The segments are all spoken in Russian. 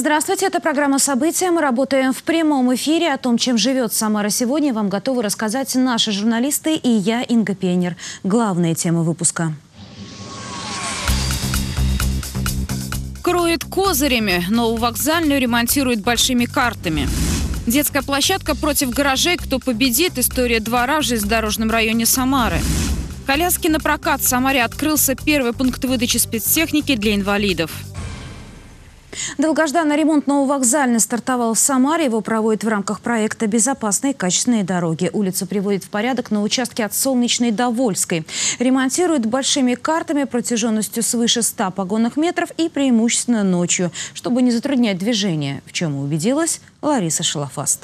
Здравствуйте, это программа «События». Мы работаем в прямом эфире. О том, чем живет Самара сегодня, вам готовы рассказать наши журналисты и я, Инга Пенер. Главные темы выпуска. Кроет козырями, Нововокзальную ремонтирует большими картами. Детская площадка против гаражей. Кто победит? История двора в железнодорожном районе Самары. Коляски на прокат. В Самаре открылся первый пункт выдачи спецтехники для инвалидов. Долгожданный ремонт Нововокзальной стартовал в Самаре. Его проводят в рамках проекта «Безопасные и качественные дороги». Улицу приводят в порядок на участке от Солнечной до Вольской. Ремонтируют большими картами протяженностью свыше 100 погонных метров и преимущественно ночью, чтобы не затруднять движение, в чем убедилась Лариса Шалафаст.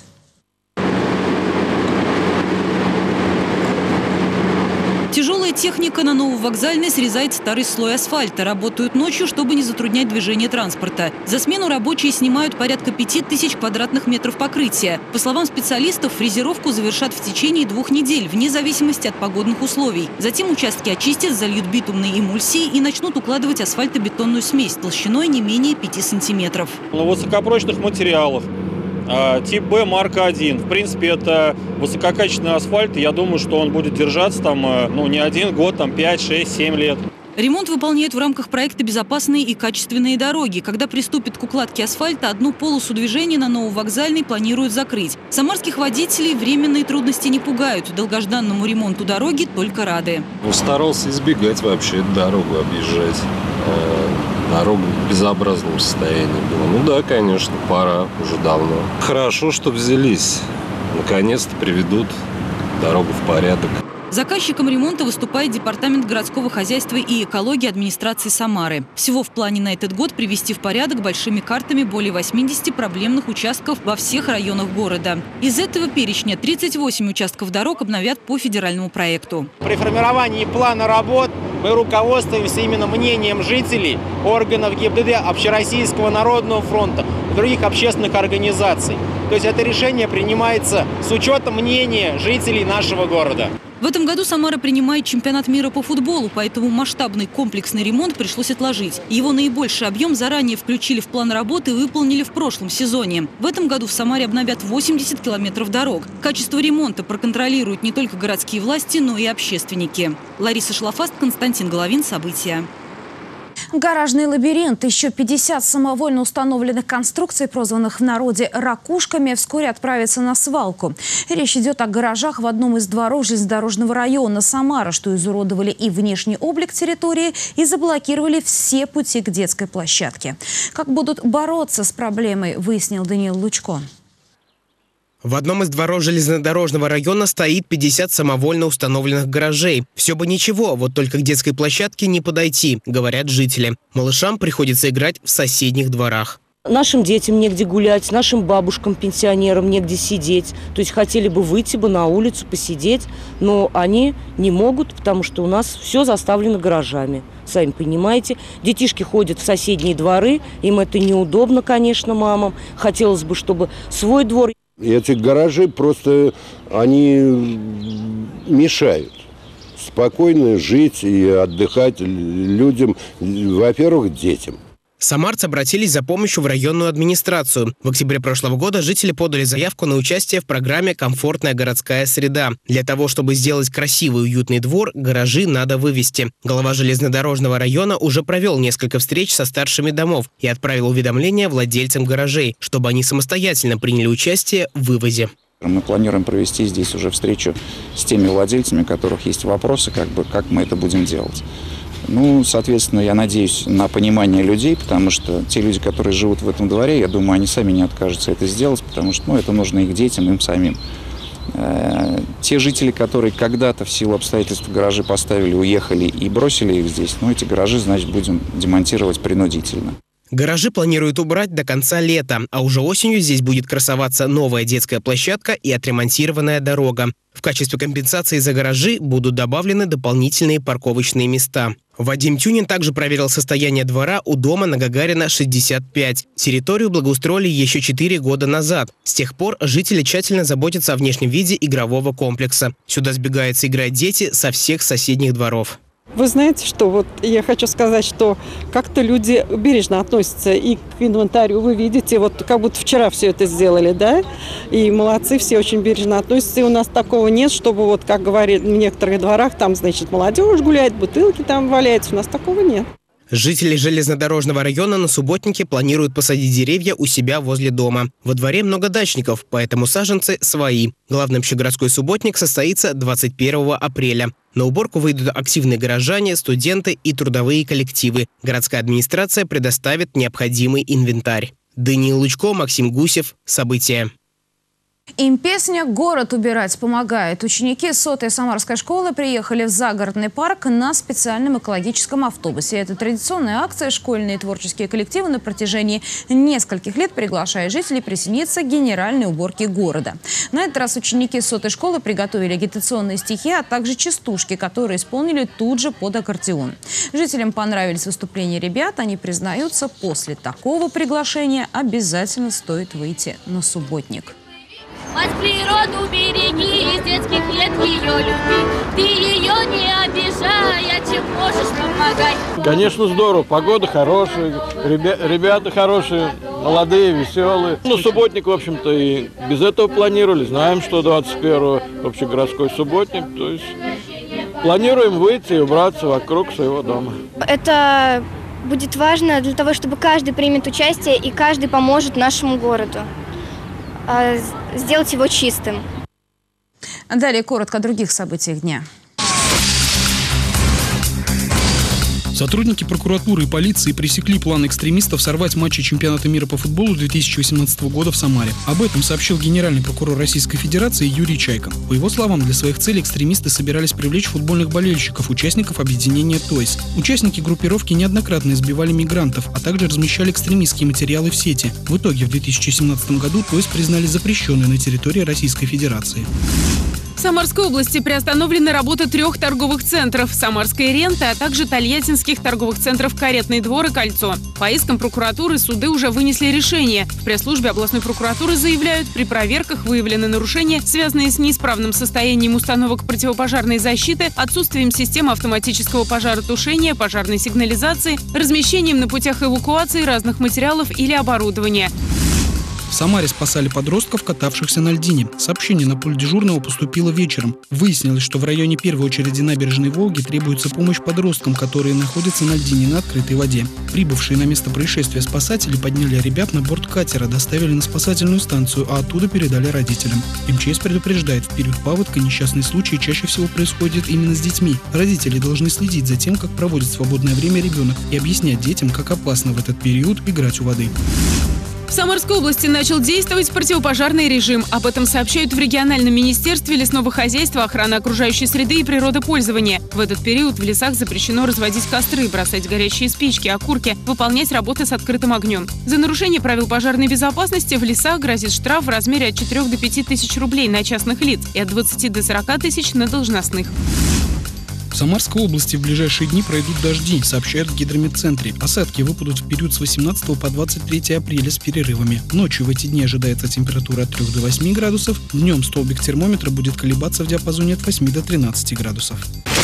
Тяжелая техника на Нововокзальной срезает старый слой асфальта. Работают ночью, чтобы не затруднять движение транспорта. За смену рабочие снимают порядка 5000 квадратных метров покрытия. По словам специалистов, фрезеровку завершат в течение 2 недель, вне зависимости от погодных условий. Затем участки очистят, зальют битумной эмульсией и начнут укладывать асфальтобетонную смесь толщиной не менее 5 сантиметров. На высокопрочных материалах. Тип Б, марка 1. В принципе, это высококачественный асфальт. Я думаю, что он будет держаться там, не 1 год, 5, 6, 7 лет. Ремонт выполняют в рамках проекта «Безопасные и качественные дороги». Когда приступят к укладке асфальта, одну полосу движения на Нововокзальной планируют закрыть. Самарских водителей временные трудности не пугают. Долгожданному ремонту дороги только рады. Старался избегать вообще дорогу объезжать. Дорога в безобразном состоянии была. Да, конечно, пора, уже давно. Хорошо, что взялись. Наконец-то приведут дорогу в порядок. Заказчиком ремонта выступает Департамент городского хозяйства и экологии администрации Самары. Всего в плане на этот год привести в порядок большими картами более 80 проблемных участков во всех районах города. Из этого перечня 38 участков дорог обновят по федеральному проекту. При формировании плана работ мы руководствуемся именно мнением жителей, органов ГИБДД, Общероссийского народного фронта и других общественных организаций. То есть это решение принимается с учетом мнения жителей нашего города. В этом году Самара принимает чемпионат мира по футболу, поэтому масштабный комплексный ремонт пришлось отложить. Его наибольший объем заранее включили в план работы и выполнили в прошлом сезоне. В этом году в Самаре обновят 80 километров дорог. Качество ремонта проконтролируют не только городские власти, но и общественники. Лариса Шалафаст, Константин Головин. События. Гаражный лабиринт. Еще 50 самовольно установленных конструкций, прозванных в народе «ракушками», вскоре отправятся на свалку. Речь идет о гаражах в одном из дворов железнодорожного района Самара, что изуродовали и внешний облик территории, и заблокировали все пути к детской площадке. Как будут бороться с проблемой, выяснил Даниил Лучко. В одном из дворов железнодорожного района стоит 50 самовольно установленных гаражей. Все бы ничего, вот только к детской площадке не подойти, говорят жители. Малышам приходится играть в соседних дворах. Нашим детям негде гулять, нашим бабушкам, пенсионерам негде сидеть. То есть хотели бы выйти бы на улицу, посидеть, но они не могут, потому что у нас все заставлено гаражами. Сами понимаете, детишки ходят в соседние дворы, им это неудобно, конечно, мамам. Хотелось бы, чтобы свой двор... Эти гаражи просто, они мешают спокойно жить и отдыхать людям, во-первых, детям. Самарцы обратились за помощью в районную администрацию. В октябре прошлого года жители подали заявку на участие в программе «Комфортная городская среда». Для того, чтобы сделать красивый и уютный двор, гаражи надо вывести. Глава железнодорожного района уже провел несколько встреч со старшими домов и отправил уведомления владельцам гаражей, чтобы они самостоятельно приняли участие в вывозе. Мы планируем провести здесь уже встречу с теми владельцами, у которых есть вопросы, как мы это будем делать. Соответственно, я надеюсь на понимание людей, потому что те люди, которые живут в этом дворе, я думаю, они сами не откажутся это сделать, потому что это нужно их детям, им самим. Те жители, которые когда-то в силу обстоятельств гаражи поставили, уехали и бросили их здесь, эти гаражи, значит, будем демонтировать принудительно. Гаражи планируют убрать до конца лета, а уже осенью здесь будет красоваться новая детская площадка и отремонтированная дорога. В качестве компенсации за гаражи будут добавлены дополнительные парковочные места. Вадим Тюнин также проверил состояние двора у дома на Гагарина, 65. Территорию благоустроили еще 4 года назад. С тех пор жители тщательно заботятся о внешнем виде игрового комплекса. Сюда сбегаются играть дети со всех соседних дворов. Вы знаете, что вот я хочу сказать, что как-то люди бережно относятся и к инвентарю. Вы видите, вот как будто вчера все это сделали, да? И молодцы, все очень бережно относятся. И у нас такого нет, чтобы вот, как говорят в некоторых дворах, там, значит, молодежь гуляет, бутылки там валяются. У нас такого нет. Жители железнодорожного района на субботнике планируют посадить деревья у себя возле дома. Во дворе много дачников, поэтому саженцы свои. Главный общегородской субботник состоится 21 апреля. На уборку выйдут активные горожане, студенты и трудовые коллективы. Городская администрация предоставит необходимый инвентарь. Даниил Лучко, Максим Гусев. События. Им песня «Город убирать» помогает. Ученики 100-й Самарской школы приехали в загородный парк на специальном экологическом автобусе. Это традиционная акция. Школьные творческие коллективы на протяжении нескольких лет приглашают жителей присоединиться к генеральной уборке города. На этот раз ученики 100-й школы приготовили агитационные стихи, а также частушки, которые исполнили тут же под аккордеон. Жителям понравились выступления ребят. Они признаются, после такого приглашения обязательно стоит выйти на субботник. Мать природу береги, из детских лет ее люби. Ты ее не обижай, а чем можешь помогай. Конечно, здорово. Погода хорошая, ребята хорошие, молодые, веселые. Ну, субботник, в общем-то, и без этого планировали. Знаем, что 21-го общегородской субботник. То есть планируем выйти и убраться вокруг своего дома. Это будет важно для того, чтобы каждый примет участие и каждый поможет нашему городу сделать его чистым. Далее коротко о других событиях дня. Сотрудники прокуратуры и полиции пресекли план экстремистов сорвать матчи чемпионата мира по футболу 2018 года в Самаре. Об этом сообщил генеральный прокурор Российской Федерации Юрий Чайка. По его словам, для своих целей экстремисты собирались привлечь футбольных болельщиков, участников объединения «ТОЙС». Участники группировки неоднократно избивали мигрантов, а также размещали экстремистские материалы в сети. В итоге в 2017 году «ТОЙС» признали запрещенной на территории Российской Федерации. В Самарской области приостановлены работа 3 торговых центров – Самарской ренты, а также тольяттинских торговых центров «Каретный двор» и «Кольцо». По искам прокуратуры суды уже вынесли решение. В пресс-службе областной прокуратуры заявляют, при проверках выявлены нарушения, связанные с неисправным состоянием установок противопожарной защиты, отсутствием системы автоматического пожаротушения, пожарной сигнализации, размещением на путях эвакуации разных материалов или оборудования. В Самаре спасали подростков, катавшихся на льдине. Сообщение на пульт дежурного поступило вечером. Выяснилось, что в районе первой очереди набережной Волги требуется помощь подросткам, которые находятся на льдине на открытой воде. Прибывшие на место происшествия спасатели подняли ребят на борт катера, доставили на спасательную станцию, а оттуда передали родителям. МЧС предупреждает, в период паводка несчастные случаи чаще всего происходят именно с детьми. Родители должны следить за тем, как проводит свободное время ребенок, и объяснять детям, как опасно в этот период играть у воды. В Самарской области начал действовать противопожарный режим. Об этом сообщают в региональном министерстве лесного хозяйства, охраны окружающей среды и природопользования. В этот период в лесах запрещено разводить костры, бросать горящие спички, окурки, выполнять работы с открытым огнем. За нарушение правил пожарной безопасности в лесах грозит штраф в размере от 4 до 5 тысяч рублей на частных лиц и от 20 до 40 тысяч на должностных. В Самарской области в ближайшие дни пройдут дожди, сообщают в гидрометцентре. Осадки выпадут в период с 18 по 23 апреля с перерывами. Ночью в эти дни ожидается температура от 3 до 8 градусов. Днем столбик термометра будет колебаться в диапазоне от 8 до 13 градусов.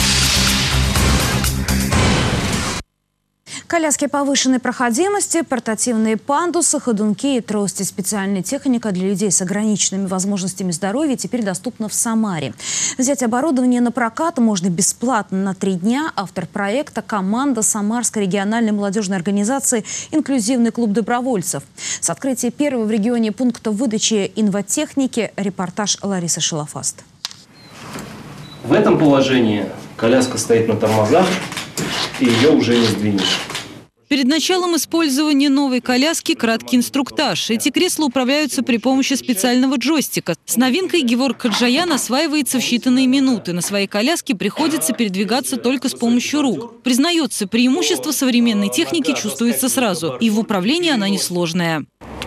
Коляски повышенной проходимости, портативные пандусы, ходунки и трости. Специальная техника для людей с ограниченными возможностями здоровья теперь доступна в Самаре. Взять оборудование на прокат можно бесплатно на 3 дня. Автор проекта – команда Самарской региональной молодежной организации «Инклюзивный клуб добровольцев». С открытия первого в регионе пункта выдачи инватехники репортаж Ларисы Шилофаст. В этом положении коляска стоит на тормозах, и ее уже не сдвинешь. Перед началом использования новой коляски краткий инструктаж. Эти кресла управляются при помощи специального джойстика. С новинкой Геворг Хаджаян осваивается в считанные минуты. На своей коляске приходится передвигаться только с помощью рук. Признается, преимущество современной техники чувствуется сразу. И в управлении она несложная.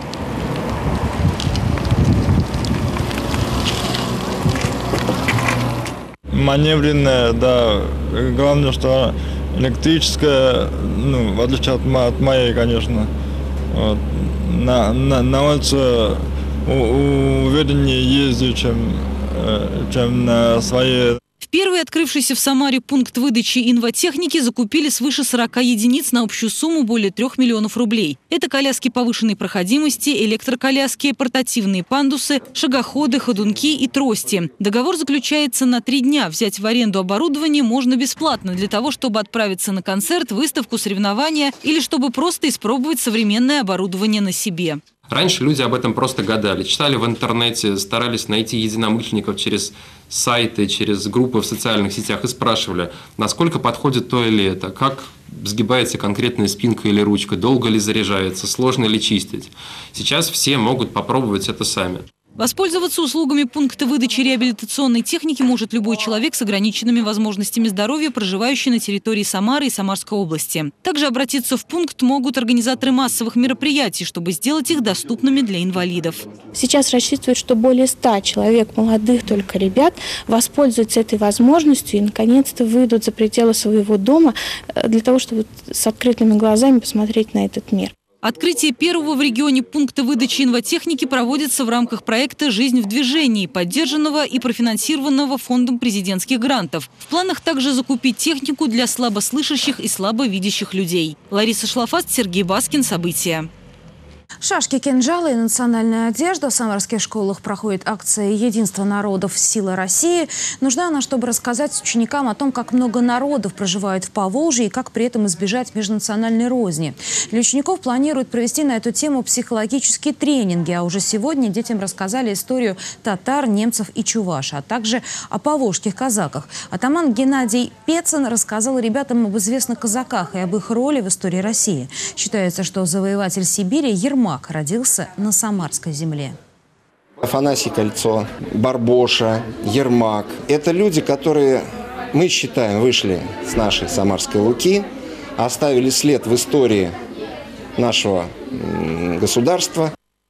Маневренная, да. Главное, что электрическая, в отличие от моей, конечно. Вот. На улице увереннее ездить, чем на своей. В первый открывшийся в Самаре пункт выдачи инватехники закупили свыше 40 единиц на общую сумму более 3 миллионов рублей. Это коляски повышенной проходимости, электроколяски, портативные пандусы, шагоходы, ходунки и трости. Договор заключается на 3 дня. Взять в аренду оборудование можно бесплатно для того, чтобы отправиться на концерт, выставку, соревнования или чтобы просто испробовать современное оборудование на себе. Раньше люди об этом просто гадали, читали в интернете, старались найти единомышленников через сайты, через группы в социальных сетях и спрашивали, насколько подходит то или это, как сгибается конкретная спинка или ручка, долго ли заряжается, сложно ли чистить. Сейчас все могут попробовать это сами. Воспользоваться услугами пункта выдачи реабилитационной техники может любой человек с ограниченными возможностями здоровья, проживающий на территории Самары и Самарской области. Также обратиться в пункт могут организаторы массовых мероприятий, чтобы сделать их доступными для инвалидов. Сейчас рассчитывают, что более 100 человек, молодых только ребят, воспользуются этой возможностью и наконец-то выйдут за пределы своего дома для того, чтобы с открытыми глазами посмотреть на этот мир. Открытие первого в регионе пункта выдачи инватехники проводится в рамках проекта «Жизнь в движении», поддержанного и профинансированного Фондом президентских грантов. В планах также закупить технику для слабослышащих и слабовидящих людей. Лариса Шлафаст, Сергей Баскин. События. Шашки, кинжалы и национальная одежда. В самарских школах проходит акция «Единство народов. Сила России». Нужна она, чтобы рассказать ученикам о том, как много народов проживает в Поволжье и как при этом избежать межнациональной розни. Для учеников планируют провести на эту тему психологические тренинги. А уже сегодня детям рассказали историю татар, немцев и чуваш, а также о поволжских казаках. Атаман Геннадий Пецин рассказал ребятам об известных казаках и об их роли в истории России. Считается, что завоеватель Сибири Ермак родился на самарской земле. Афанасий Кольцо, Барбоша, Ермак – это люди, которые, мы считаем, вышли с нашей Самарской Луки, оставили след в истории нашего государства.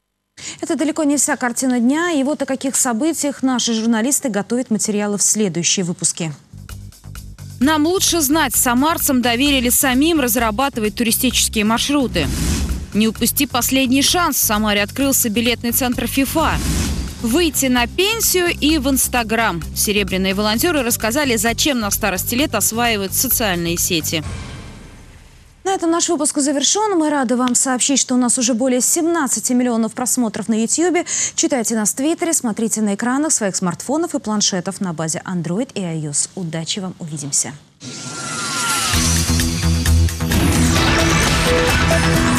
Это далеко не вся картина дня. И вот о каких событиях наши журналисты готовят материалы в следующие выпуски. Нам лучше знать. Самарцам доверили самим разрабатывать туристические маршруты. Не упусти последний шанс. В Самаре открылся билетный центр ФИФА. Выйти на пенсию и в Инстаграм. Серебряные волонтеры рассказали, зачем на старости лет осваивают социальные сети. На этом наш выпуск завершен. Мы рады вам сообщить, что у нас уже более 17 миллионов просмотров на YouTube. Читайте нас в Твиттере, смотрите на экранах своих смартфонов и планшетов на базе Android и iOS. Удачи вам, увидимся.